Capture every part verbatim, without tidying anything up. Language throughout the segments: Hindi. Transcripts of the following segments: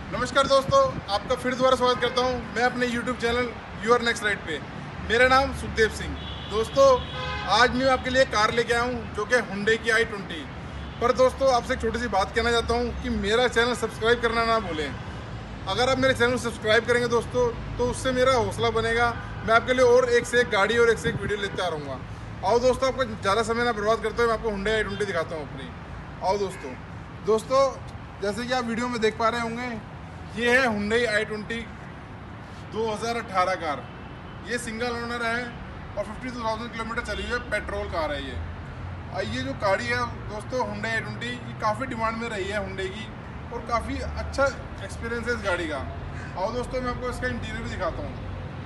नमस्कार दोस्तों, आपका फिर दोबारा स्वागत करता हूं मैं अपने YouTube channel your next ride पे। मेरा नाम सुखदेव सिंह। दोस्तों, आज मैं आपके लिए कार लेके आया हूं जो कि हुंडई की आई ट्वेंटी। पर दोस्तों, आपसे एक छोटी सी बात कहना चाहता हूं कि मेरा चैनल सब्सक्राइब करना ना भूलें। अगर आप मेरे चैनल को सब्सक्राइब करेंगे दोस्तों, तो उससे मेरा हौसला बनेगा। मैं आपके लिए और एक से एक गाड़ी और एक से एक वीडियो लेते आ रहूँगा। आओ दोस्तों, आपको ज़्यादा समय ना बर्बाद करते हुए मैं आपको हुंडई आई ट्वेंटी दिखाता हूँ अपनी। आओ दोस्तों दोस्तों जैसे कि आप वीडियो में देख पा रहे होंगे, ये है हुंडई आई ट्वेंटी दो हज़ार अठारह कार। ये सिंगल ओनर है और बावन हज़ार किलोमीटर चली हुई है, पेट्रोल कार है ये। और ये जो गाड़ी है दोस्तों, हुंडई आई ट्वेंटी, ये काफ़ी डिमांड में रही है हुंडई की और काफ़ी अच्छा एक्सपीरियंस है इस गाड़ी का। आओ दोस्तों, मैं आपको इसका इंटीरियर भी दिखाता हूँ।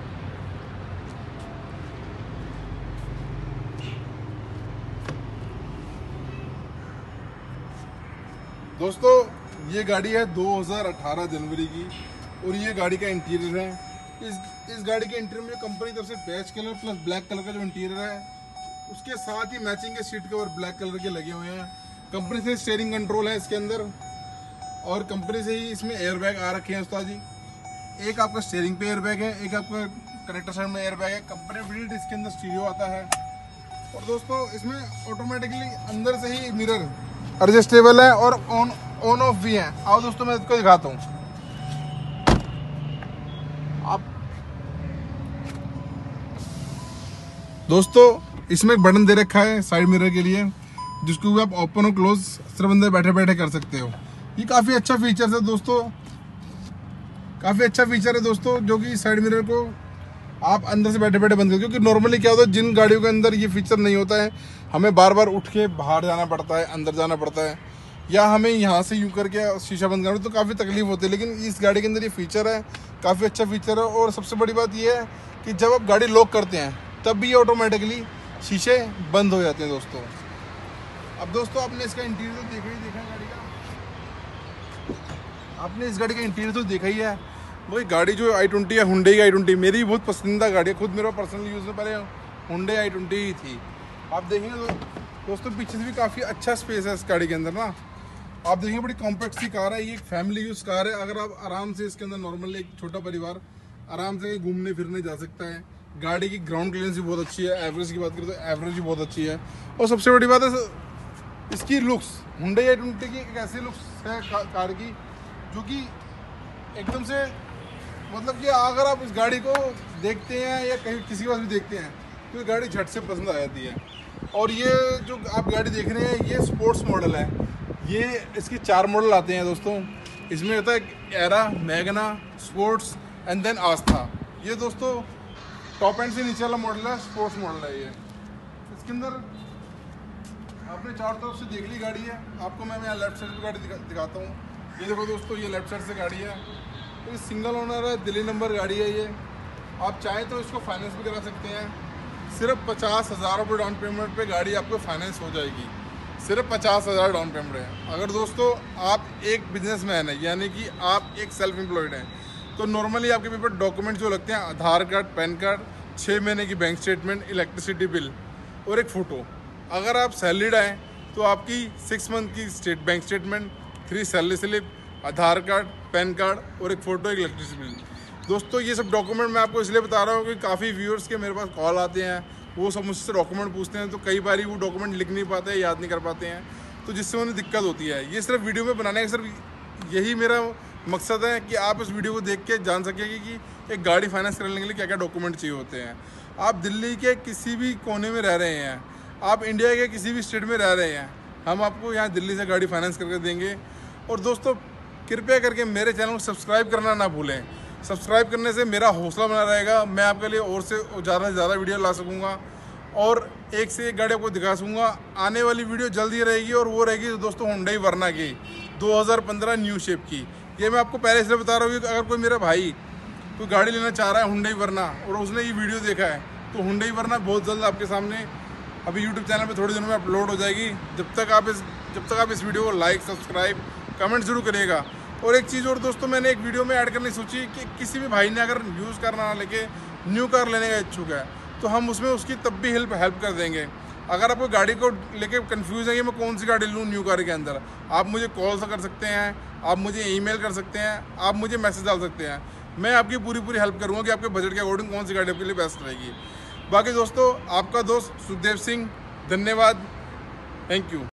दोस्तों, ये गाड़ी है दो हज़ार अठारह जनवरी की और ये गाड़ी का इंटीरियर है। इस इस गाड़ी के इंटीरियर में कंपनी की तरफ से beige colour plus black colour का जो इंटीरियर है, उसके साथ ही मैचिंग के सीट कवर ब्लैक कलर के लगे हुए हैं। कंपनी से स्टीयरिंग कंट्रोल है इसके अंदर और कंपनी से ही इसमें एयर बैग आ रखे हैं उस्ताद जी। एक आपका स्टीयरिंग पे एयर बैग है, एक आपका कनेक्टर साइड में एयर बैग है। कंपनी बिल्ड इसके अंदर स्टीरियो आता है। और दोस्तों, इसमें ऑटोमेटिकली अंदर से ही मिरर एडजस्टेबल है और ऑन ऑन ऑफ भी है। आओ दोस्तों, मैं इसको दिखाता हूँ। आप दोस्तों, इसमें एक बटन दे रखा है साइड मिरर के लिए, जिसको आप ओपन और क्लोज सिर्फ अंदर बैठे बैठे कर सकते हो। ये काफ़ी अच्छा फीचर है दोस्तों, काफ़ी अच्छा फीचर है दोस्तों, जो कि साइड मिरर को आप अंदर से बैठे बैठे बंद कर, क्योंकि नॉर्मली क्या होता है, जिन गाड़ियों के अंदर ये फीचर नहीं होता है, हमें बार बार उठ के बाहर जाना पड़ता है, अंदर जाना पड़ता है, या हमें यहाँ से यूँ करके शीशा बंद करना, तो काफ़ी तकलीफ होती है। लेकिन इस गाड़ी के अंदर ये फीचर है, काफ़ी अच्छा फीचर है। और सबसे बड़ी बात ये है कि जब आप गाड़ी लॉक करते हैं तब भी ये ऑटोमेटिकली शीशे बंद हो जाते हैं दोस्तों। अब दोस्तों, आपने इसका इंटीरियर तो देखा ही देखा है गाड़ी का, आपने इस गाड़ी का इंटीरियर तो देखा ही है। वही गाड़ी जो आई ट्वेंटी है, हुंडई की आई ट्वेंटी, मेरी बहुत पसंदीदा गाड़ी है। खुद मेरा पर्सनल यूज़ में पहले हुंडई आई ट्वेंटी ही थी। आप देखेंगे तो दोस्तों, पीछे से भी काफ़ी अच्छा स्पेस है इस गाड़ी के अंदर ना। आप देखेंगे, बड़ी कॉम्पैक्ट सी कार है। ये एक फैमिली यूज़ कार है। अगर आप आराम से इसके अंदर नॉर्मली एक छोटा परिवार आराम से घूमने फिरने जा सकता है। गाड़ी की ग्राउंड क्लियरेंस भी बहुत अच्छी है। एवरेज की बात करें तो एवरेज भी बहुत अच्छी है। और सबसे बड़ी बात है इसकी लुक्स। हुंडई आई ट्वेंटी की एक ऐसी लुक्स है कार की जो कि एकदम से, मतलब कि अगर आप इस गाड़ी को देखते हैं या कहीं किसी के पास भी देखते हैं तो ये गाड़ी झट से पसंद आ जाती है। और ये जो आप गाड़ी देख रहे हैं, ये स्पोर्ट्स मॉडल है। ये इसके चार मॉडल आते हैं दोस्तों। इसमें होता है Era, Magna, Sports and then Asta. ये दोस्तों टॉप एंड से नीचे वाला मॉडल है, स्पोर्ट्स मॉडल है ये। इसके अंदर आपने चारों तरफ से देख ली गाड़ी है। आपको मैं यहाँ लेफ्ट साइड पर गाड़ी दिखा, दिखाता हूँ। ये देखो दोस्तों, ये लेफ्ट साइड से गाड़ी है। तो ये सिंगल ओनर है, दिल्ली नंबर गाड़ी है ये। आप चाहें तो इसको फाइनेंस भी करा सकते हैं। सिर्फ पचास हज़ार रुपये डाउन पेमेंट पे गाड़ी आपको फाइनेंस हो जाएगी। सिर्फ पचास हज़ार डाउन पेमेंट है। अगर दोस्तों आप एक बिजनेसमैन है, यानी कि आप एक सेल्फ एम्प्लॉयड हैं, तो नॉर्मली आपके पेपर डॉक्यूमेंट जो लगते हैं, आधार कार्ड, पैन कार्ड, छः महीने की बैंक स्टेटमेंट, इलेक्ट्रिसिटी बिल और एक फ़ोटो। अगर आप सैलरीड हैं तो आपकी सिक्स मंथ की State Bank statement, three salary slip, Aadhaar card, PAN card और एक फ़ोटो, एक इलेक्ट्रिसिटी बिल। दोस्तों, ये सब डॉक्यूमेंट मैं आपको इसलिए बता रहा हूँ कि काफ़ी व्यूअर्स के मेरे पास कॉल आते हैं, वो सब मुझसे डॉक्यूमेंट पूछते हैं, तो कई बार वो डॉक्यूमेंट लिख नहीं पाते हैं, याद नहीं कर पाते हैं, तो जिससे उन्हें दिक्कत होती है। ये सिर्फ वीडियो में बनाने का सिर्फ यही मेरा मकसद है कि आप इस वीडियो को देख के जान सकेंगे कि एक गाड़ी फाइनेंस करने के लिए क्या क्या डॉक्यूमेंट चाहिए होते हैं। आप दिल्ली के किसी भी कोने में रह रहे हैं, आप इंडिया के किसी भी स्टेट में रह रहे हैं, हम आपको यहाँ दिल्ली से गाड़ी फाइनेंस करके देंगे। और दोस्तों, कृपया करके मेरे चैनल को सब्सक्राइब करना ना भूलें। सब्सक्राइब करने से मेरा हौसला बना रहेगा, मैं आपके लिए और से ज़्यादा से ज़्यादा वीडियो ला सकूँगा और एक से एक गाड़ी आपको दिखा सकूँगा। आने वाली वीडियो जल्दी रहेगी और वो रहेगी दोस्तों हुंडई वर्ना की दो हज़ार पंद्रह न्यू शेप की। ये मैं आपको पहले इसलिए बता रहा हूँ कि अगर कोई मेरा भाई कोई गाड़ी लेना चाह रहा है हुंडई वर्ना और उसने ये वीडियो देखा है, तो हुंडई वर्ना बहुत जल्द आपके सामने अभी यूट्यूब चैनल पे थोड़ी दिनों में अपलोड हो जाएगी। जब तक आप इस जब तक आप इस वीडियो को लाइक, सब्सक्राइब, कमेंट जरूर करिएगा। और एक चीज़ और दोस्तों, मैंने एक वीडियो में ऐड करनी सोची कि किसी भी भाई ने अगर यूज़ कार ना लेके न्यू कार लेने का इच्छुक है, तो हम उसमें उसकी तब भी हेल्प हेल्प कर देंगे। अगर आपको गाड़ी को लेके कंफ्यूज है कि मैं कौन सी गाड़ी लूँ न्यू कार के अंदर, आप मुझे कॉल कर सकते हैं, आप मुझे ईमेल कर सकते हैं, आप मुझे मैसेज डाल सकते हैं। मैं आपकी पूरी पूरी हेल्प करूँगा कि आपके बजट के अकॉर्डिंग कौन सी गाड़ी आपके लिए बेस्ट रहेगी। बाकी दोस्तों, आपका दोस्त सुखदेव सिंह, धन्यवाद, थैंक यू।